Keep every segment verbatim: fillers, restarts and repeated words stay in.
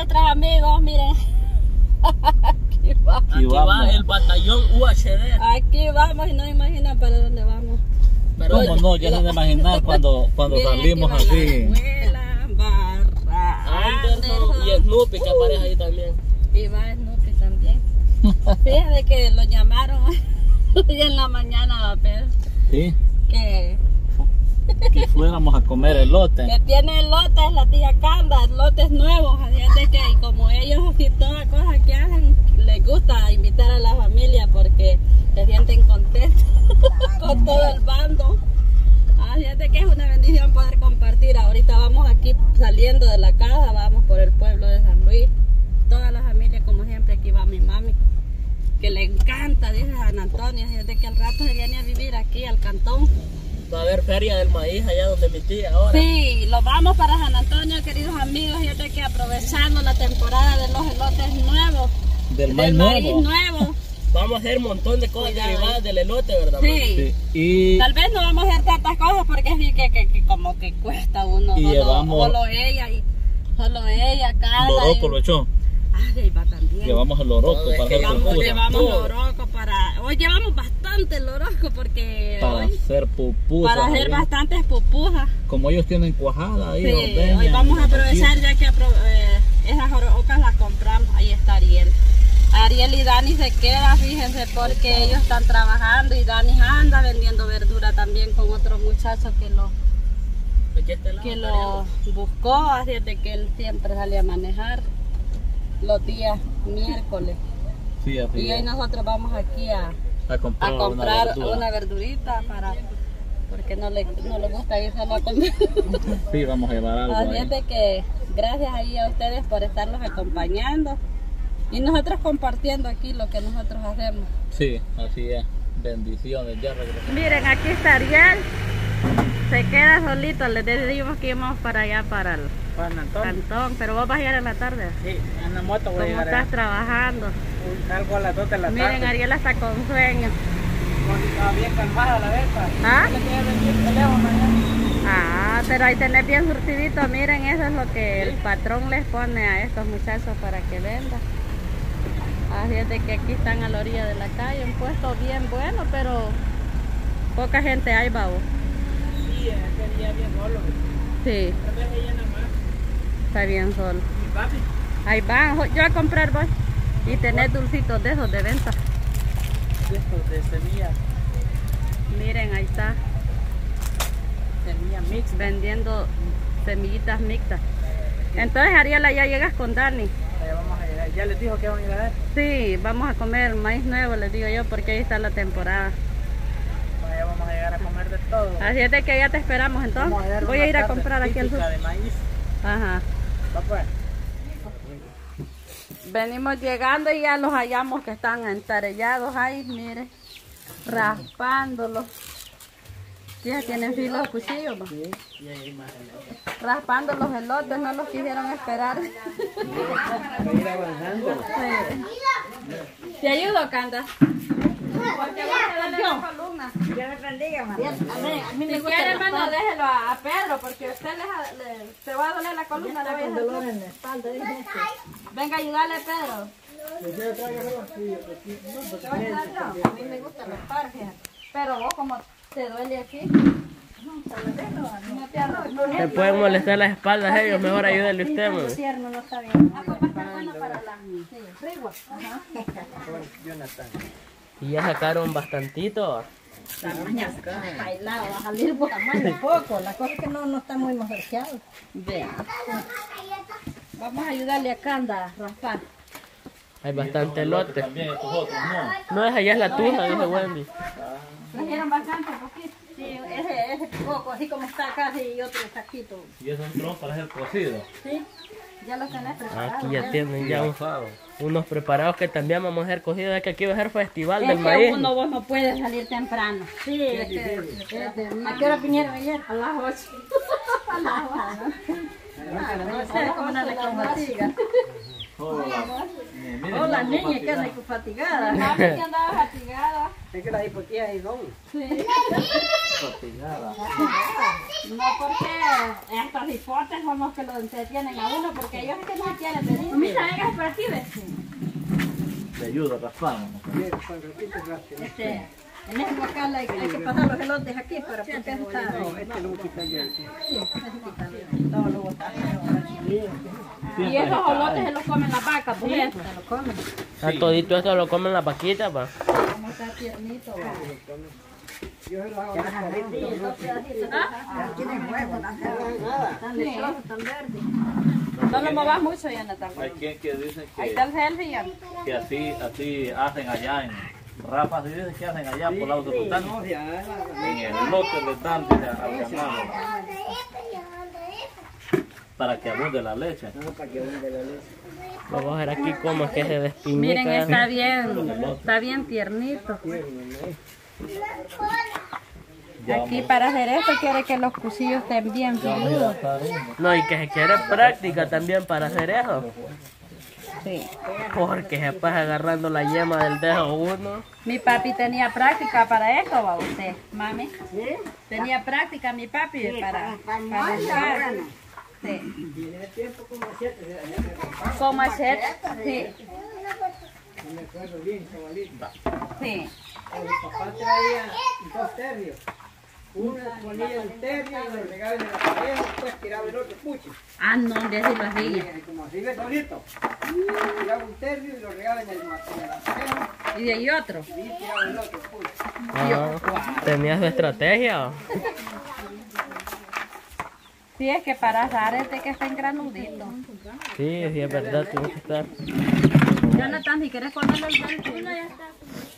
nuestros amigos, miren. Aquí vamos. Aquí va el batallón U H D. Aquí vamos y no imaginan para dónde vamos. Pero ¿cómo no? Ya se han de imaginar cuando, cuando Miren, salimos aquí va así. La escuela, barra, Anderson y Snoopy que aparece ahí también. Y va Snoopy también. Fíjate que lo llamaron hoy en la mañana a Pedro. Sí. Que, Que fuéramos a comer elote. que tiene elotes la tía Canda, elotes nuevos. Así es de que, y como ellos y toda cosa que hacen, les gusta invitar a la familia porque se sienten contentos con todo el bando. Así es de que es una bendición poder compartir. Ahorita vamos aquí saliendo de la casa, vamos por el pueblo de San Luis. Toda la familia, como siempre, aquí va mi mami, que le encanta, dice San Antonio. Así es de que al rato se viene a vivir aquí al cantón. Va a haber feria del maíz allá donde mi tía ahora. Sí, lo vamos para San Antonio, queridos amigos. Y es de que aprovechando la temporada de los elotes nuevos, Del maíz del maíz nuevo. nuevo. Vamos a hacer un montón de cosas Cuidado. derivadas del elote, ¿verdad? Sí. Sí. Y Tal vez no vamos a hacer tantas cosas porque así que, que, que como que cuesta uno. Y Solo, llevamos- solo ella y solo ella, Carla. loroco y- lo echó. Ah, ahí va también. Llevamos el loroco No, es para que hacer Llevamos, pupusas. llevamos Todo. loroco para... Hoy llevamos bastante loroco porque Para hoy... hacer pupusas. Para hacer ahí. bastantes pupusas. Como ellos tienen cuajada ahí. Sí, ordeñan, hoy vamos a aprovechar aquí. ya que apro eh, esas orocas las compramos. Ahí está Ariel. Ariel y Dani se quedan, fíjense, porque ellos están trabajando y Dani anda vendiendo verdura también con otro muchacho que lo, Aquí a este lado, que Mariano. lo buscó, así es de que él siempre sale a manejar los días miércoles. Sí, así Y hoy es. nosotros vamos aquí a, A comprar, a comprar una verdura. una verdurita para... porque no le, no le gusta ir solo a comer. Sí, vamos a llevar algo Así ahí. es de que gracias ahí a ustedes por estarnos acompañando y nosotros compartiendo aquí lo que nosotros hacemos. Sí, así es. Bendiciones, ya regresamos. Miren, aquí está Ariel, se queda solito, les dijimos que íbamos para allá para el Juan Antonio. cantón, pero vos vas a ir en la tarde. Sí, en la moto voy a ¿Cómo llegar estás allá. trabajando? Salgo a las dos de la Miren, tarde. Ariel está con sueño. Estaba bien calmada la vez. ¿Ah? Le quería vender el teléfono allá. Ah, pero ahí tenés bien surtidito, miren, eso es lo que el patrón les pone a estos muchachos para que vendan. Así es de que aquí están a la orilla de la calle, un puesto bien bueno, pero poca gente hay, babo. Sí, este día bien solo. Sí, Tal vez ella nada más. está bien solo. Mi papi. Ahí van, jo- yo a comprar voy. Y tenés dulcitos de esos de venta. De estos de semillas. Miren, ahí está, Semilla mixta. vendiendo semillitas mixtas. Entonces, Ariela, ya llegas con Dani. Allá vamos a llegar. Ya les dijo que van a ir a ver. Sí, vamos a comer maíz nuevo, les digo yo, porque ahí está la temporada. Allá vamos a llegar a comer de todo. Así es de que ya te esperamos Vamos entonces. ver Voy una a ir a tarde comprar aquí al sur. típica de maíz. Ajá. Va pues. Venimos llegando y ya los hallamos que están entarellados ahí, mire, raspándolos. Ya tienen filo de cuchillo, ¿no? Sí, y ahí más adelante. Raspando los elotes, no los quisieron esperar. Voy a ir avanzando. Sí. ¿Te ayudo, Canda? Porque vas a darle la columna. Dios me bendiga, mamá. A mí me gusta. Si quiere, hermano, déjelo a, a Pedro, porque usted le, le, se va a doler la columna. Le voy a dejar. en la espalda. Venga, ayúdale, Pedro. A mí me gustan los parques, pero vos como te duele aquí, no te arrojes. Te pueden molestar las espaldas ellos, mejor ayúdale usted, man. Tierno no está bien. Ah, pues va a estar bueno para la sí, rigua. Ajá. Jonathan. Y ya sacaron bastantito. Bailado, va a salir por Tamaño poco, la cosa es que no, no está muy macerqueado. Vea. Vamos a ayudarle a Canda a raspar. Hay bastante elote. No, esa ya es la tuya, dice Wendy. Trajeron bastante, poquito. Sí, ese, ese poco, así como está acá, sí, y otro saquito. Y esos son para hacer cocido. Sí, ya los tenés preparados. Aquí ya tienen ya un- unos preparados que también vamos a hacer cocidos. Es que aquí va a ser festival Es del que maíz. uno vos no puede salir temprano. Sí, es que, es que- ¿a qué hora vinieron ayer? A las ocho. A las ocho. No sé cómo no le con fatiga. Hola niña, que anda con fatigada. Mami que andaba fatigada. Es que las hipotías ahí son. No, porque estos hipotes son los que lo entretienen a uno, porque ellos es que no quieren venir. Mira, venga, por aquí, ves. Te ayuda a raspar. Bien, con ratito raspe. Este, en ese local hay, hay que pasar los elotes aquí para porque está... No, este lo voy a quitar yo. Sí, necesitan todo lo botan. Y esos olotes se los comen las vacas, ¿por qué? Se lo comen. A todito esto lo comen las vaquitas, pa. Como está tiernito. va. Yo se los hago más caritos. Tienen huevos, no Nada. están lechosos, están verdes. No lo movas mucho, Jonathan. Hay quien que dice Ahí que, está el selfie, ya. que así, así hacen allá en Rafa, así dicen que hacen allá por el lado de No, Bután. ya, En el lote les dan dice, al ganado para que abunde la leche. no, para que hunde la leche. Vamos a ver aquí cómo es que se despimica. Miren, está bien, está bien tiernito. Ya Aquí vamos- para hacer esto quiere que los cuchillos estén bien ya vamos a filudos. gastar uno. No, y que se quiere práctica también para hacer eso. Sí. Porque se pasa agarrando la yema del dedo uno. Mi papi tenía práctica para esto, va usted, mami. Tenía práctica mi papi para, para buscar. Sí. Tiene tiempo como siete, se hace Con machete, sí, me acuerdo bien, chavalito. sí. El papá traía dos terrios. Uno ponía el terrio y lo regaba en la pared, después tiraba el otro puche. Ah, no, de eso lo hacía. Y como así ve solito. Tiraba un terrio y lo regaba en el en la pared Y de ahí otro. y tiraba el otro puche. Ah, tenía su estrategia. Sí, es que para asar es de que está en granudito. Sí, sí, es verdad, tiene que estar. Jonathan, si quieres ponerle el blanco, uno ya está.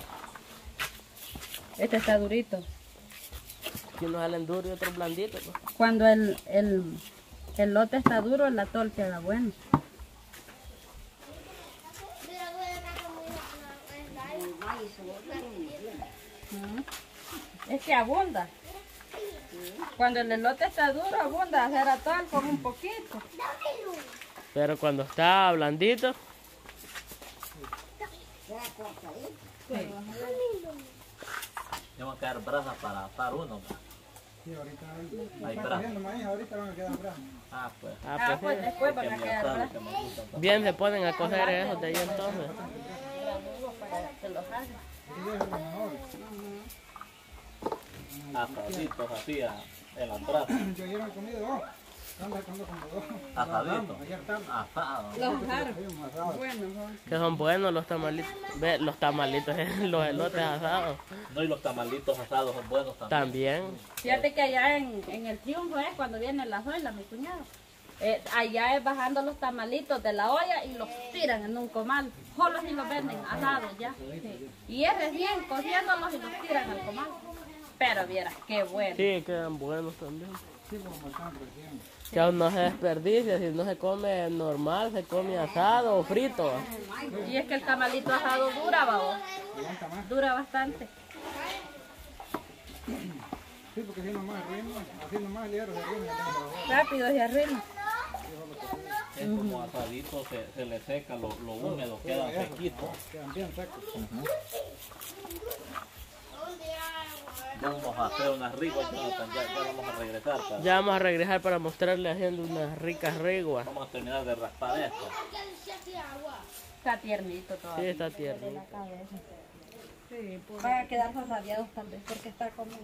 Este está durito. Si unos salen duros y otros blanditos. pues. Cuando el, el, el lote está duro, el atol queda bueno. Ujú. Es que abunda. Cuando el elote está duro, abunda hacer atol con un poquito. Pero cuando está blandito, Ya van a quedar brasas para atar uno. Sí, ahorita Hay brasas. maíz, ahorita van a quedar bravos. Ah, pues. ah, Ah, pues, pues sí. después Que van a mi quedar asado bravos. que me gusta tanto. Bien se ponen a coger esos de ahí entonces. Asaditos así a- en las brasas. Yo ayer me he comido dos. Anda comiendo como dos. Asaditos. Ayer tarde. Asados. Los asados. Fuimos asados. Bueno, Que son buenos los tamalitos. Ve, los tamalitos, los elotes asados. No, y los tamalitos asados son buenos también. También. fíjate que allá en, en el Triunfo es cuando viene la suela, mi cuñado. Eh, allá es bajando los tamalitos de la olla y los tiran en un comal. Solos y los venden asados ya. Sí. Y es recién cociéndolos y los tiran al comal. Pero vieras, qué bueno. Sí, quedan buenos también. Que aún no se desperdicia, si no se come normal, se come asado o frito. Y es que el tamalito asado dura, babo. Dura bastante. Sí, porque así nomás ritmo, así nomás ligero de ritmo. Rápido y arriba. Es como asadito, se, se le seca lo, lo húmedo, queda sequito. Quedan bien secos. Vamos a hacer unas riguas, Jonathan, ya, ya vamos a regresar. para- Ya vamos a regresar para mostrarle haciendo unas ricas riguas. Vamos a terminar de raspar esto. Está tiernito Sí, todavía. está tierno. Sí, van a quedar rabiados tal vez porque está comiendo.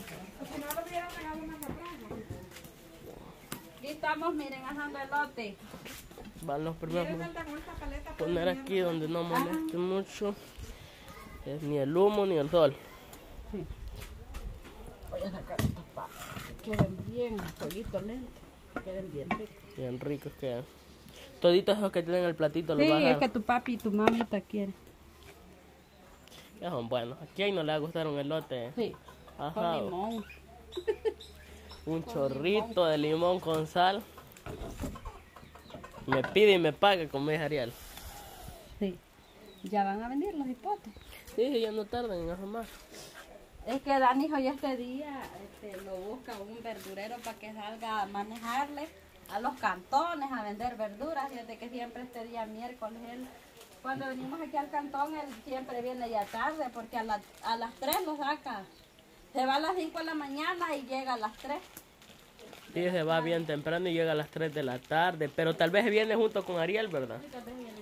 Aquí estamos, miren, asando elote. Van los primeros. Poner aquí donde no moleste mucho. Es ni el humo ni el sol. Voy a sacar estos papas. Queden bien, fueguito lento. Queden bien ricos. Bien ricos quedan. Toditos esos que tienen el platito los Sí, vas a es que tu papi y tu mami te quieren. Ya son buenos. ¿A quién no le va a gustar un elote Sí, con asado? limón. Un chorrito de limón con sal. Me pide y me paga, como dice Ariel. Sí. Ya van a venir los hipotes. Sí, sí, ya no tardan en asomar. Es que Dani hoy este día este, lo busca un verdurero para que salga a manejarle a los cantones a vender verduras. Fíjate que siempre este día miércoles él Cuando venimos aquí al cantón, él siempre viene ya tarde, porque a, la, a las tres lo saca. Se va a las cinco de la mañana y llega a las tres. Sí, se va bien temprano y llega a las tres de la tarde, pero tal vez viene junto con Ariel, ¿verdad? Sí, tal vez viene.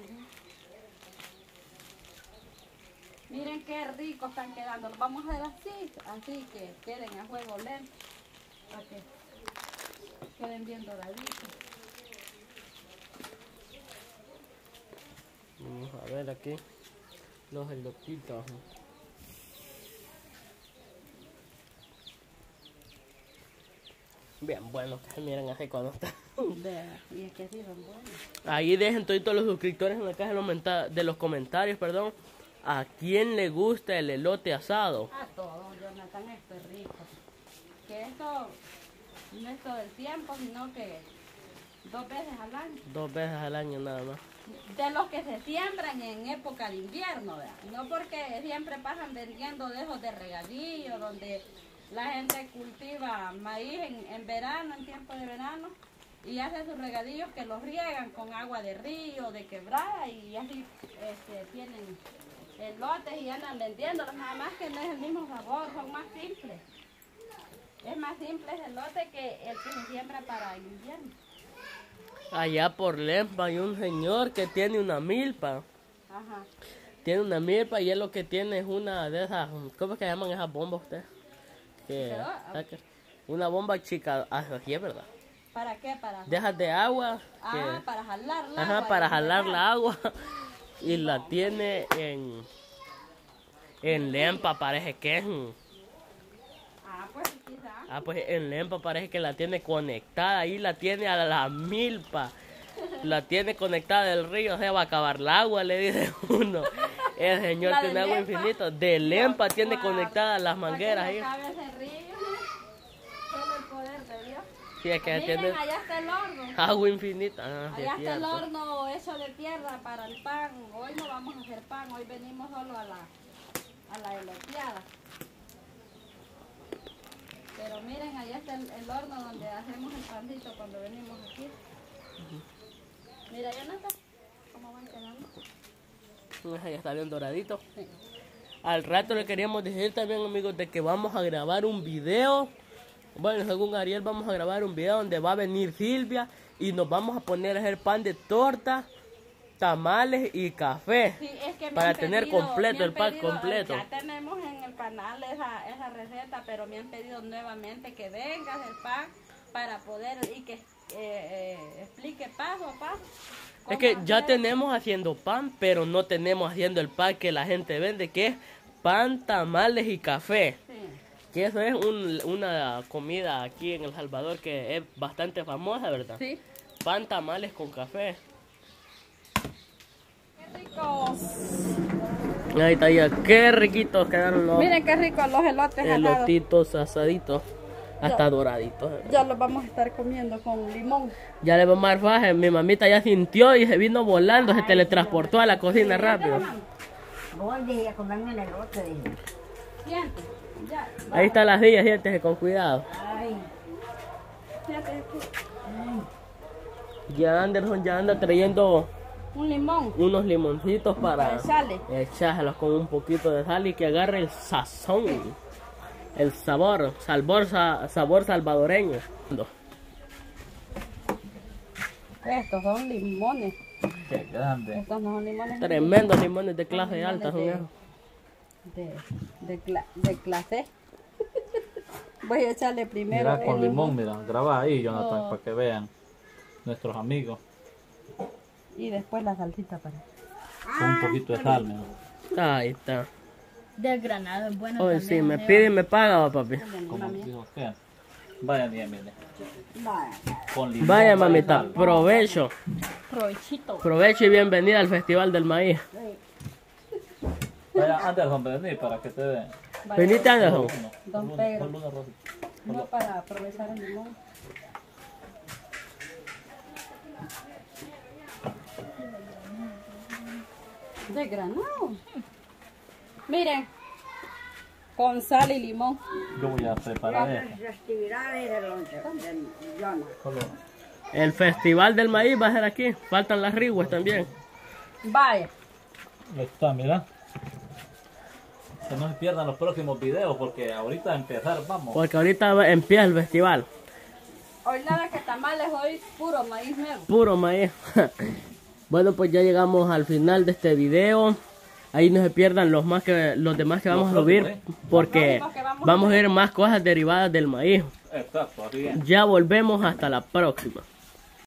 Miren qué rico están quedando. Los vamos a hacer así, así que queden a fuego lento, para que queden bien doraditos. Vamos a ver aquí los elotitos. Bien buenos que se miran así cuando están. Y es que sí son buenos. Ahí dejen todos los suscriptores en la caja de los, menta- de los comentarios, perdón. ¿A quién le gusta el elote asado? A todos, Jonathan, esto es rico. Que esto no es todo el tiempo, sino que dos veces al año. Dos veces al año nada más. De los que se siembran en época de invierno, ¿verdad? No porque siempre pasan vendiendo de esos de regadío, donde la gente cultiva maíz en, en verano, en tiempo de verano, y hace sus regadillos que los riegan con agua de río, de quebrada, y así este, tienen elotes y andan vendiéndolos, nada más que no es el mismo sabor, son más simples. Es más simple el elote que el que se siembra para el invierno. Allá por Lempa hay un señor que tiene una milpa. Ajá. Tiene una milpa y él lo que tiene es una de esas, ¿cómo es que llaman esas bombas ustedes? Que, ¿Qué? una bomba chica, así es verdad. ¿Para qué? Para, Dejas de agua. ah, que- para jalar la Ajá, agua. para y jalar regar. la agua. Y la tiene en, en Lempa, parece que es. Ah, pues quizá. Ah, pues en Lempa parece que la tiene conectada. Ahí la tiene a la milpa. La tiene conectada del río. Se va a acabar el agua, le dice uno. El señor La tiene de agua Lempa. infinita. De Lempa tiene Wow. conectadas las Para mangueras que ahí. se acabe ese río. Solo el poder de Dios. Sí, es que Miren, tiene allá está el horno. agua infinita. Ah, sí, Allá es está el cierto. horno hecho de tierra para el pan. Hoy no vamos a hacer pan, hoy venimos solo a la, a la eloteada. Pero miren, allá está el, el horno donde hacemos el pancito cuando venimos aquí. Mira, Jonathan, cómo van quedando. Ajá, ya está bien doradito. Sí. Al rato le queríamos decir también, amigos, de que vamos a grabar un video. Bueno, según Ariel, vamos a grabar un video donde va a venir Silvia y nos vamos a poner a hacer pan de torta, tamales y café. Sí, es que me Para han tener pedido- completo me han el pan pedido- completo. Ya tenemos en el canal esa, esa receta, pero me han pedido nuevamente que vengas el pan para poder y que eh, eh, explique paso a paso. Es cómo que ya hacer. tenemos haciendo pan, pero no tenemos haciendo el pan que la gente vende, que es pan, tamales y café. Sí. Que eso es un- una comida aquí en El Salvador que es bastante famosa, ¿verdad? Sí. Pan, tamales con café. Qué ricos. Ahí está ya, qué riquitos quedaron los Miren qué ricos los elotes asados. elotitos asaditos. Hasta doraditos. Ya los vamos a estar comiendo con limón. Ya le vamos a dar faje. Mi mamita ya sintió y se vino volando, se teletransportó a la cocina rápido. Voy dije a comerme el elote, dije. Siente. Ya. Ahí está la silla, siéntese con cuidado. Ay, Siéntese aquí. Ya Anderson ya anda trayendo Un limón. unos limoncitos para echarle. echárselos con un poquito de sal y que agarre el sazón, el sabor, sabor, sa- sabor salvadoreño. Estos son limones. Qué grande. Estos no son limones. Tremendos limones de clase Limones alta son de- esos. De, de, cla- de clase. Voy a echarle primero Mira, con el limón, mira, graba ahí, Jonathan, Oh. para que vean nuestros amigos. y después la salsita para. Con un poquito de sal, mira. Ahí está. del granado es bueno Hoy también. sí, me ¿eh? pide y me paga, va, papi. Como dijo que. Vaya bien, mire. Con limón. Vaya, vaya mamita, sal. provecho. Provechito. Provecho y bienvenida al Festival del Maíz. Vaya, Anderson, vení para que te den. Venite, Anderson. Uno, Don uno, Pedro. solo una rosita. No para aprovechar el limón. De granado. Miren, con sal y limón. Yo voy a preparar esto. Las actividades de los de Jonah. Solo. El Festival del Maíz va a ser aquí. Faltan las riguas también. Vaya. Ahí está, mira. Que no se pierdan los próximos videos porque ahorita a empezar vamos. Porque ahorita empieza el festival. Hoy nada que tamales, hoy puro maíz nuevo. Puro maíz. Bueno, pues ya llegamos al final de este video. Ahí no se pierdan los más que los demás que vamos a subir, porque vamos a ver más cosas derivadas del maíz. Exacto, así es. Ya volvemos, hasta la próxima.